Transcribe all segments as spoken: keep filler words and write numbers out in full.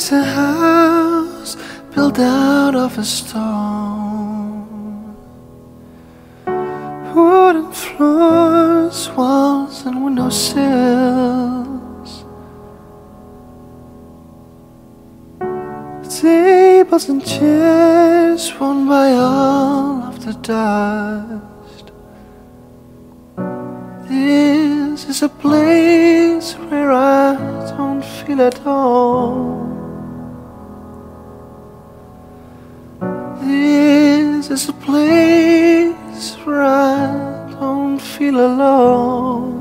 is a house built out of a stone, wooden floors, walls and windowsills, tables and chairs worn by all of the dust. This is a place where I don't feel at home. This is a place where I don't feel alone.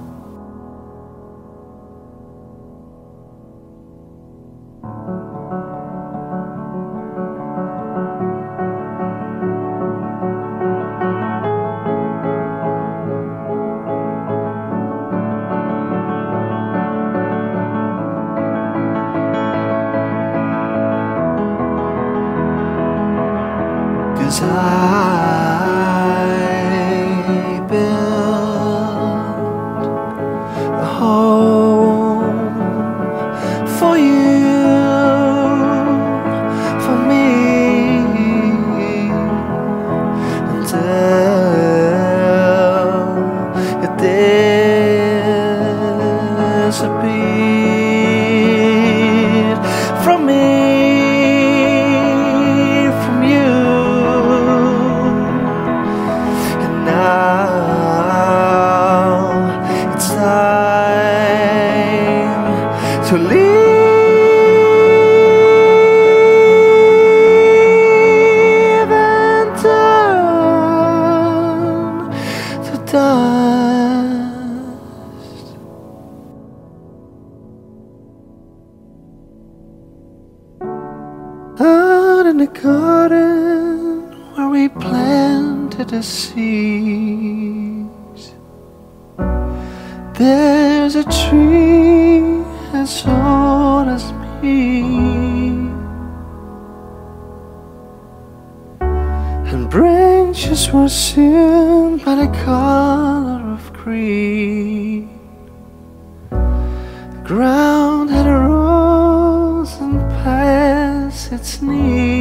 Cause I built a home for you, for me, until it disappeared from me. To live and turn to dust. Out in the garden where we planted the seeds, there's a tree as old as me, and branches were sealed by the color of green. The ground had rose and past its knees.